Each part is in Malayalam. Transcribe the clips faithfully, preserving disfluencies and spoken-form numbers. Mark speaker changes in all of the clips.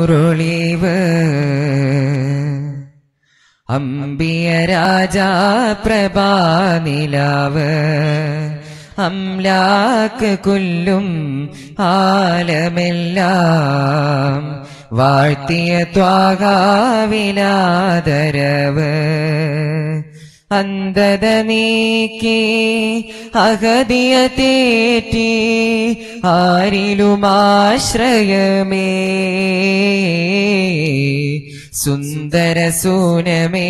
Speaker 1: നൂറൊളിവ് അംബിയ രാജാ പ്രഭാനിലാവ് അംലാക്ക് കുല്ലും ആലമെല്ലാം വാഴ്ത്തിയ ത്വാഗാവിലാദരവ് അന്ധത നീക്കി അഗതിയ തേറ്റി ആരിലുമാശ്രയമേ സുന്ദര സൂനമേ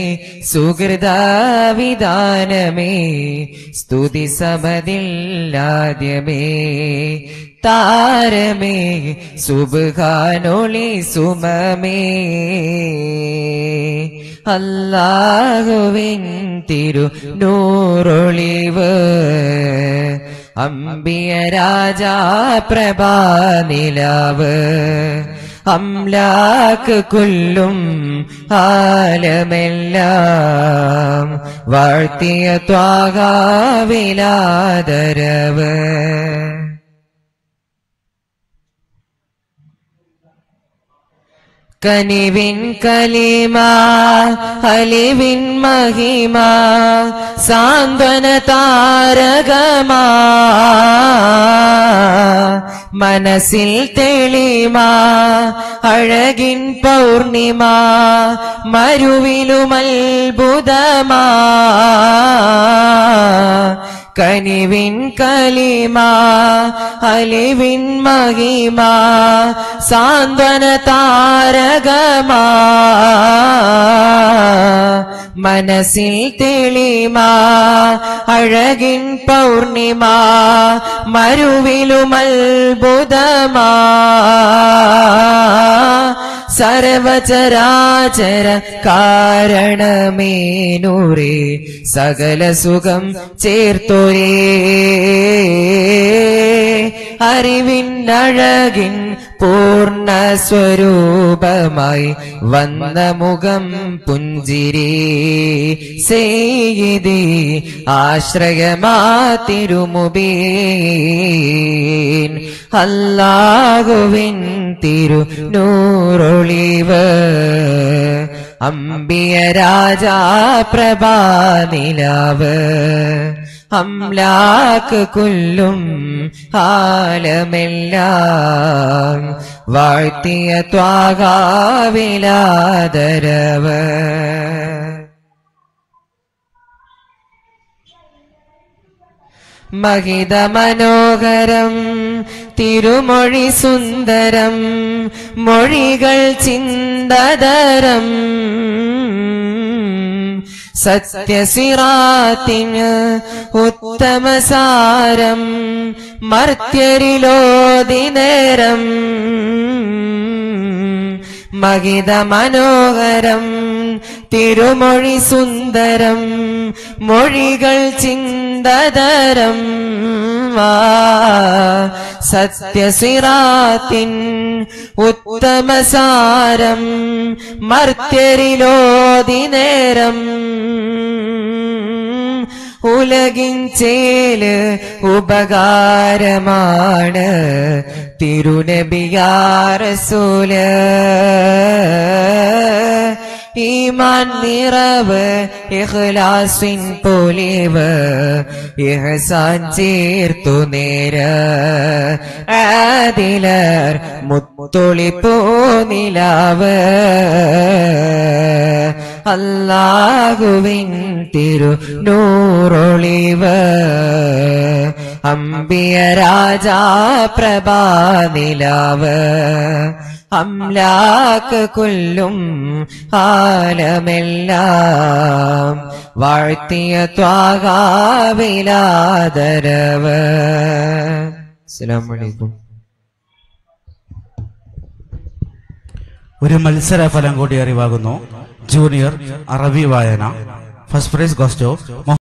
Speaker 1: സുഹൃദാവിധാനമേ സ്തുതി സമതില്ലാദ്യമേ താരമേ സുബ്ഹാനൊളി സുമമേ അല്ലാഹുവിൻ തിരു നൂറൊളിവ് അംബിയ രാജാ പ്രഭാനിലാവ് അംലാക്ക് കുല്ലും ആലമെല്ലാം വാഴ്ത്തിയ ത്വാഗാവിലാദരവ് കനിവിൻ കലിമ അലിവിൻ മഹിമ സാന്ത്വന താരകമാ മനസ്സിൽ തെളിമ അഴകിൻ പൗർണിമ മരുവിലുമത്ഭുതമാ കനിവിൻ കലിമ അലിവിൻ മഹിമ സാന്ത്വന താരകമാ മനസ്സിൽ തെളിമ അഴകിൻ പൗർണിമ മരുവിലുമത്ഭുതമാ സർവചരാചര കാരണമേ നൂറേ സകല സുഖം ചേർത്തോരേ അറിവിൻ അഴകിൻ പൂർണ്ണ സ്വരൂപമായി വന്ന മുഖം പുഞ്ചിരി സയ്യിദി ആശ്രയമാ തിരുമുബീൻ അല്ലാഹുവിൻ തിരു നൂറൊളിവ് അംബിയ രാജാ പ്രഭാനിലാവ് അംലാക്ക് കുല്ലും ആലമെല്ലാം വാഴ്ത്തിയ ത്വാഗാവിലാദരവ് മഹിത മനോഹരം തിരുമൊഴി സുന്ദരം മൊഴികൾ ചിന്തതരം സത്യസിറാത്തിന് ഉത്തമസാരം മർത്യരിലോദിനേരം മഹിത മനോഹരം തിരുമൊഴി സുന്ദരം മൊഴികൾ ചിന്തതരം സത്യസിറാത്തിൻ ഉത്തമസാരം മർത്യരിലോദിനേരം ഉലകിൻ ചേല് ഉപകാരമാണ് തിരുനബിയാ റസൂല് ഈമാൻ നിറവ് ഇഖ്ലാസിൻ പൊലിവ് ഇഹ്സാൻ ചേർത്തു നേര ആദിലർ മുത്തൊളിപ്പൂ നിലാവ് അല്ലാഹുവിൻ തിരു നൂറൊളിവ് അംബിയ രാജാ പ്രഭാനിലാവ് അംലാക്ക് കുല്ലും ആലമെല്ലാം വാഴ്ത്തിയ ത്വാഗാവിലാദരവ്. അസ്സലാമു അലൈക്കും.
Speaker 2: ഒരു മത്സര ഫലം കൂടി അറിവാകുന്നു. ജൂനിയർ അറബി വായന. First prize goes to